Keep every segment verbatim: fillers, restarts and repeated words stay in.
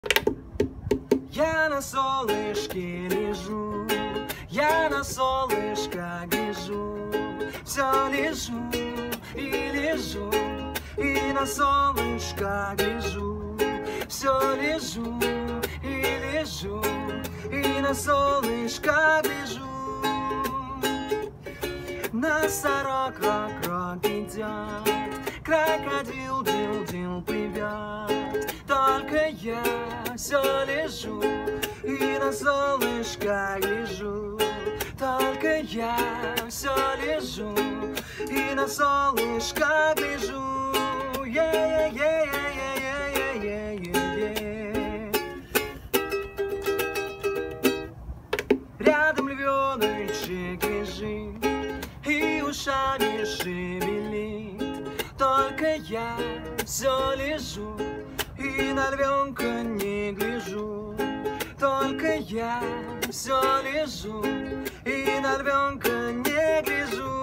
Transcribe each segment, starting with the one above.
Я на солнышке лежу, я на солнышко гляжу, все лежу и лежу, и на солнышко гляжу, все лежу и лежу, и на солнышко гляжу. Носорог вокруг идет, крокодил дил-дил плывет, только я все лежу и на солнышко гляжу, только я все лежу и на солнышко гляжу. Рядом львеночек лежит и ушами шевелит, только я все лежу и на львенка не гляжу, только я все лежу и на львенка не гляжу.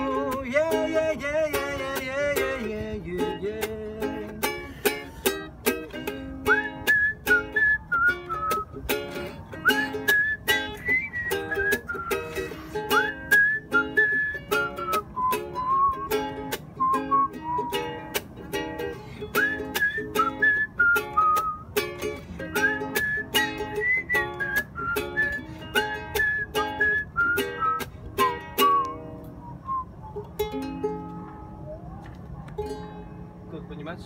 Тут понимаете?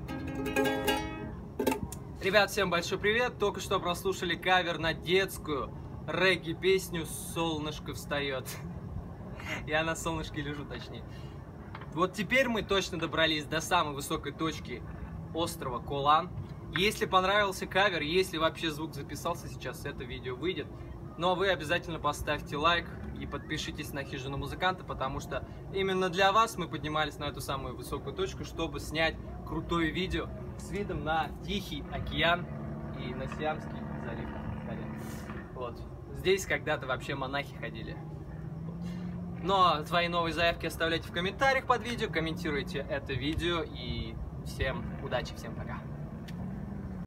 Ребят, всем большой привет! Только что прослушали кавер на детскую регги-песню «Солнышко встает». Я на солнышке лежу, точнее. Вот теперь мы точно добрались до самой высокой точки острова Колан. Если понравился кавер, если вообще звук записался сейчас, это видео выйдет. Ну а вы обязательно поставьте лайк и подпишитесь на Хижину Музыканта, потому что именно для вас мы поднимались на эту самую высокую точку, чтобы снять крутое видео с видом на Тихий океан и на Сиамский залив. Вот. Здесь когда-то вообще монахи ходили. Ну а свои новые заявки оставляйте в комментариях под видео, комментируйте это видео и всем удачи, всем пока.